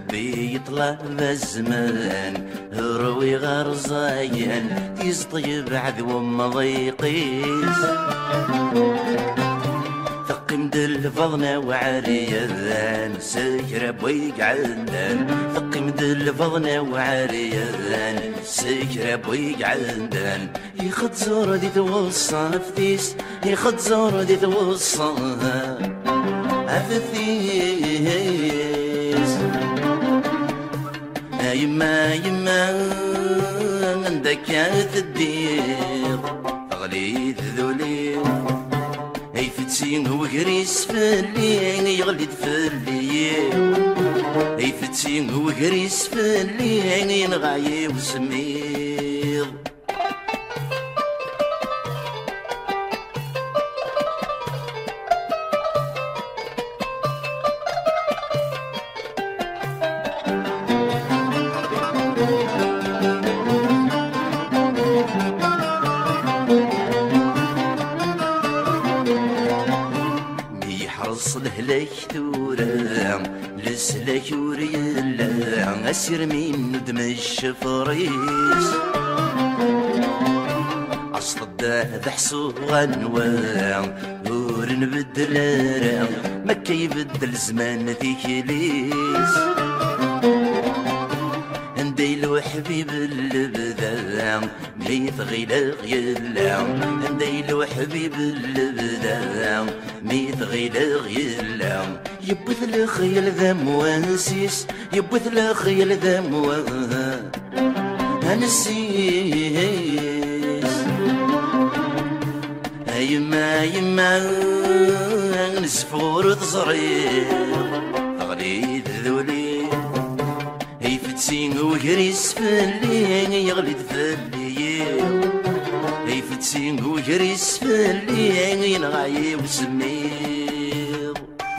ربي يطلع الزمان روي غرزاين تيز طيب عذو مضيقيس ثقم دل فضنا وعريان سكر بويق عندن ثقم دل فضنا وعريان سكر بويق عندن يخد زور دي توصل فتيس يخد زور دي توصل أفتيس يما عندك يا تدير تغلي ذولي اي فتسين وقريس فاللي يغلد فاللي اي فتسين وقريس فاللي نغاية وسمير لهلك ثورة لسلك وريلا أسير من ندم الشفريس أصطد ذحسو غنوان ورن بدلارا ما كيبدل زمان تيكليس نديلو حبيب اللبدا مليث غيلا غيلا نديلو حبيب اللبدا ميث غيلا غيلا يبث الخيل ذا مواسيس يبث الخيل ذا مواسيس يما نسفور تصرير تغليد ذولي هي فتسين وقريس فاللي يغلد فاللي هي فتسين وقريس فاللي ينغاي وسمير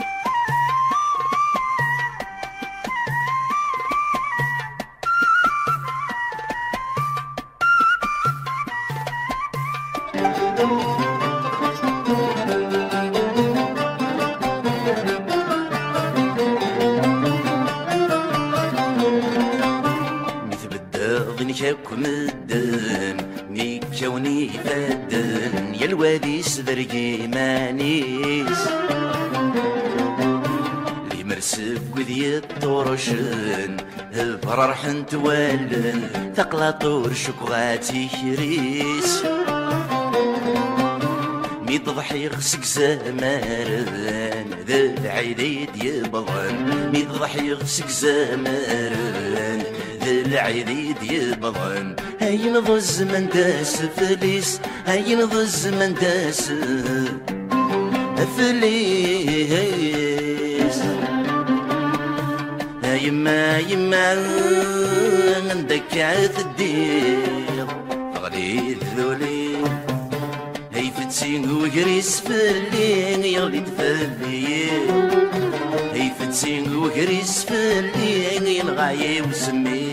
شاكم الدم ميكوني فدن يا الواديس ذرقي مانيس لي مرسب وذي الطرشن بررح نتوالن ثقلا طور شكواتي كريس ميضحي غسك زمارن ذا العيديد يبضن ميضحي غسك زمارن العيديد يبضن هاي نضو الزمن داس فليس هاي نضو الزمن داس فليس يما عندك عتدير تغلي ذولي هاي فتسين وقريس فاللي يغلد فاللي هاي فتسين وقريس فاللي ينغاي وسمي